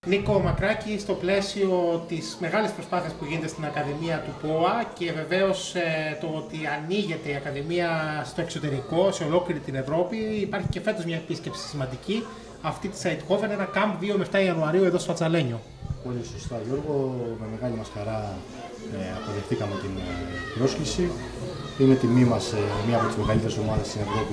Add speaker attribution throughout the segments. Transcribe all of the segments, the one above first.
Speaker 1: Νίκο Μακράκη, στο πλαίσιο της μεγάλης προσπάθειας που γίνεται στην Ακαδημία του ΠΟΑ και βεβαίως το ότι ανοίγεται η Ακαδημία στο εξωτερικό, σε ολόκληρη την Ευρώπη, υπάρχει και φέτος μια επίσκεψη σημαντική, αυτή της Eindhoven, ένα camp 2 με 7 Ιανουαρίου εδώ στο Ατσαλένιο.
Speaker 2: Πολύ σωστά, Γιώργο. Με μεγάλη μας χαρά αποδεχτήκαμε την πρόσκληση. Είναι τιμή μας μία από τις μεγαλύτερες ομάδες στην Ευρώπη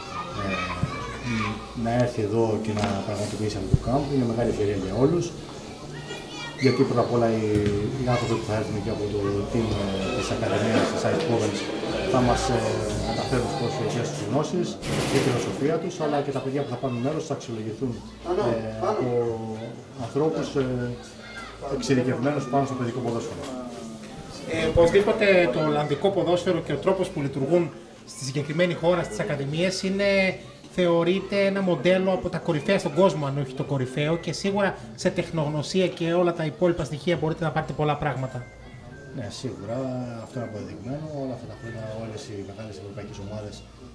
Speaker 2: να έρθει εδώ και να πραγματοποιήσει αυτό το camp. Είναι μεγάλη ευκαιρία για όλους. Γιατί πρώτα απ' όλα οι άνθρωποι που θα έρθουν και από το team της Ακαδημίας της Eindhoven θα μας μεταφέρουν τις γνώσεις, τη φιλοσοφία τους, αλλά και τα παιδιά που θα πάρουν μέρος θα αξιολογηθούν από ανθρώπους εξειδικευμένους πάνω στο παιδικό ποδόσφαιρο.
Speaker 1: Οπωσδήποτε το Ολλανδικό ποδόσφαιρο και ο τρόπος που λειτουργούν στη συγκεκριμένη χώρα, στις ακαδημίες, θεωρείται ένα μοντέλο από τα κορυφαία στον κόσμο, αν όχι το κορυφαίο, και σίγουρα σε τεχνογνωσία και όλα τα υπόλοιπα στοιχεία μπορείτε να πάρετε πολλά πράγματα.
Speaker 2: Ναι, σίγουρα αυτό είναι αποδεδειγμένο. Όλα αυτά τα χρόνια όλες οι μεγάλες ευρωπαϊκές ομάδες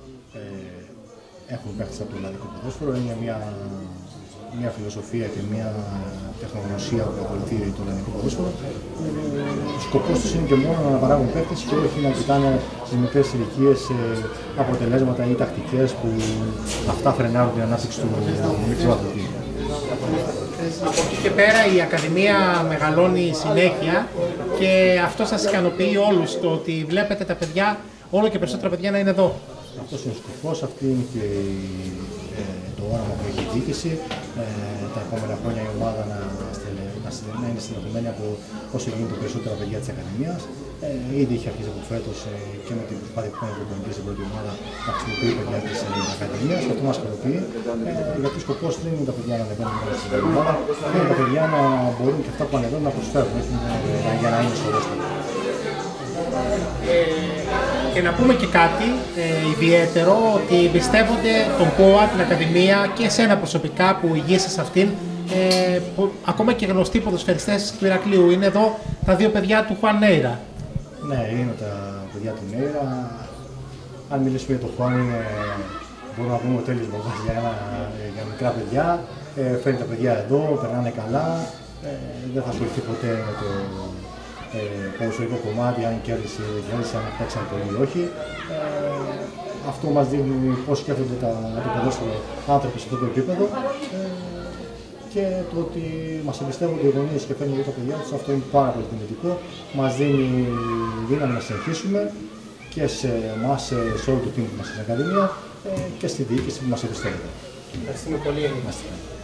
Speaker 2: έχουν παίχτες από το Ολλανδικό ποδόσφαιρο. Είναι μια φιλοσοφία και μια τεχνογνωσία που ακολουθεί το Ολλανδικό ποδόσφαιρο. Ο σκοπός τους είναι και μόνο να παράγουν παίχτες και όχι να κοιτάνε σε μικρές ηλικίες αποτελέσματα ή τακτικές που αυτά φρενάρουν την ανάπτυξη του μικρού αθλητή.
Speaker 1: Από εκεί και πέρα η Ακαδημία μεγαλώνει συνέχεια και αυτό σας ικανοποιεί όλους, το ότι βλέπετε τα παιδιά, όλο και περισσότερα παιδιά να είναι εδώ.
Speaker 2: Αυτός είναι ο σκοπός, αυτή είναι και το όραμα που έχει η διοίκηση. Τα επόμενα χρόνια η ομάδα να είναι συνοδεμένη από όσο γίνεται περισσότερα παιδιά της Ακαδημίας. Ήδη είχε αρχίσει από φέτος και με την προσπάθεια που κάνει ο προπονητής στην πρώτη ομάδα να χρησιμοποιεί παιδιά της Ακαδημίας. Αυτό μας ικανοποιεί, γιατί ο σκοπός δεν είναι τα παιδιά να ανεβαίνουν μέσα στην πρώτη ομάδα, είναι τα παιδιά να μπορούν και αυτά που ανεβαίνουν να προσφέρουν για να είναι στο ρόστερ.
Speaker 1: Και να πούμε και κάτι ιδιαίτερο, ότι εμπιστεύονται τον ΠΟΑ, την Ακαδημία και εσένα προσωπικά που ηγείσαι σε αυτήν, ακόμα και γνωστοί ποδοσφαιριστές του Ηρακλείου. Είναι εδώ τα δύο παιδιά του Χουάν Νέιρα.
Speaker 2: Ναι, είναι τα παιδιά του Νέιρα. Αν μιλήσουμε για τον Χουάν, μπορούμε να πούμε ο τέλειος μπαμπάς για μικρά παιδιά. Φέρνει τα παιδιά εδώ, περνάνε καλά. Δεν θα ασχοληθεί ποτέ με το ποδοσφαιρικό κομμάτι, αν κέρδισε ή δεν κέρδισε, αν παίξαν πολύ ή όχι. Αυτό μας δείχνει πώς σκέφτονται το ποδόσφαιρο άνθρωποι σε αυτό το επίπεδο. Και το ότι μας εμπιστεύονται οι γονείς και φέρνουν εδώ τα παιδιά τους, αυτό είναι πάρα πολύ δυνατικό. Μας δίνει δύναμη να συνεχίσουμε και σε εμάς, σε όλο το team που είμαστε στην Ακαδημία και στη διοίκηση που μας εμπιστεύεται.
Speaker 1: Ευχαριστούμε πολύ.